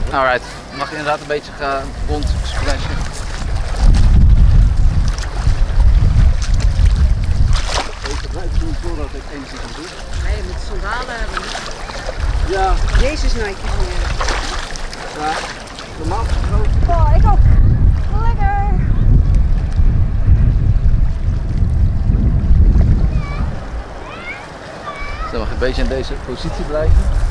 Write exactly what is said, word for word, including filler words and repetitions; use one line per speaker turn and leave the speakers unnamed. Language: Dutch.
Alright, mag je inderdaad een beetje gaan rond splashen.
Even buiten doen voordat ik enigszins kan doen.
Nee, je moet sandalen hebben.
Ja.
Jezus Nike van je.
Ja, normaal gesproken.
Oh, ik ook. Lekker.
Zo, mag je een beetje in deze positie blijven.